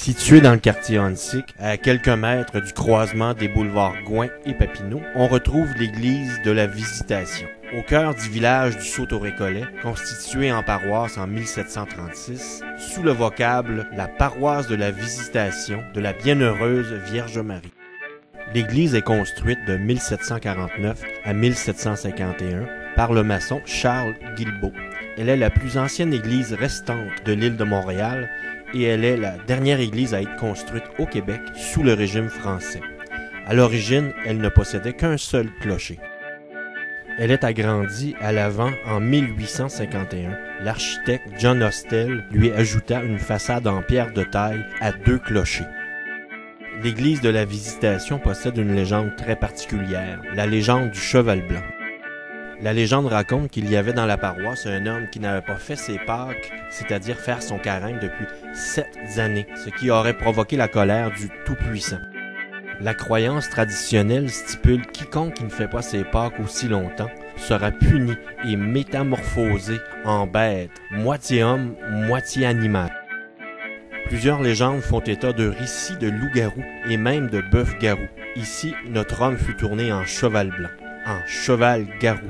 Situé dans le quartier Huntsic, à quelques mètres du croisement des boulevards Gouin et Papineau, on retrouve l'église de la Visitation. Au cœur du village du Sault-au-Récollet, constitué en paroisse en 1736, sous le vocable « la paroisse de la Visitation de la Bienheureuse Vierge Marie ». L'église est construite de 1749 à 1751 par le maçon Charles Guilbeault. Elle est la plus ancienne église restante de l'île de Montréal et elle est la dernière église à être construite au Québec sous le régime français. À l'origine, elle ne possédait qu'un seul clocher. Elle est agrandie à l'avant en 1851. L'architecte John Hostel lui ajouta une façade en pierre de taille à 2 clochers. L'église de la Visitation possède une légende très particulière, la légende du cheval blanc. La légende raconte qu'il y avait dans la paroisse un homme qui n'avait pas fait ses Pâques, c'est-à-dire faire son carême depuis 7 années, ce qui aurait provoqué la colère du Tout-Puissant. La croyance traditionnelle stipule quiconque qui ne fait pas ses Pâques aussi longtemps sera puni et métamorphosé en bête, moitié homme, moitié animal. Plusieurs légendes font état de récits de loups-garous et même de bœufs-garous. Ici, notre homme fut tourné en cheval blanc, en cheval-garou.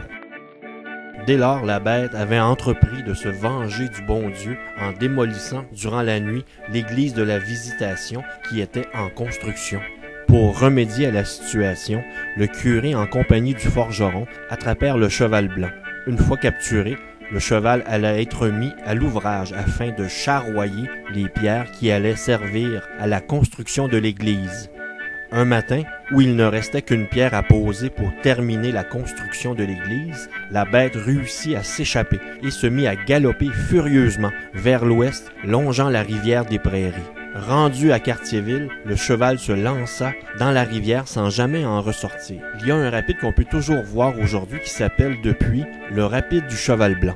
Dès lors, la bête avait entrepris de se venger du bon Dieu en démolissant durant la nuit l'église de la Visitation qui était en construction. Pour remédier à la situation, le curé en compagnie du forgeron attrapèrent le cheval blanc. Une fois capturé, le cheval allait être mis à l'ouvrage afin de charroyer les pierres qui allaient servir à la construction de l'église. Un matin, où il ne restait qu'une pierre à poser pour terminer la construction de l'église, la bête réussit à s'échapper et se mit à galoper furieusement vers l'ouest, longeant la rivière des Prairies. Rendu à Cartierville, le cheval se lança dans la rivière sans jamais en ressortir. Il y a un rapide qu'on peut toujours voir aujourd'hui qui s'appelle depuis le rapide du cheval blanc.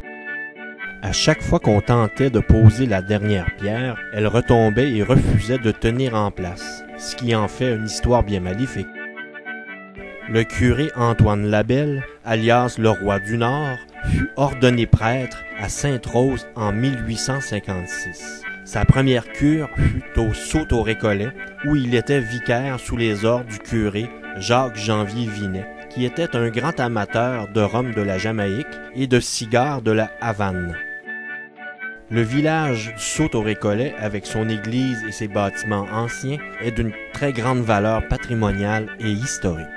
À chaque fois qu'on tentait de poser la dernière pierre, elle retombait et refusait de tenir en place, ce qui en fait une histoire bien maléfique. Le curé Antoine Labelle, alias le roi du Nord, fut ordonné prêtre à Sainte-Rose en 1856. Sa première cure fut au Sault-au-Récollet, où il était vicaire sous les ordres du curé Jacques-Janvier Vinet, qui était un grand amateur de rhum de la Jamaïque et de cigares de la Havane. Le village du Sault-au-Récollet, avec son église et ses bâtiments anciens, est d'une très grande valeur patrimoniale et historique.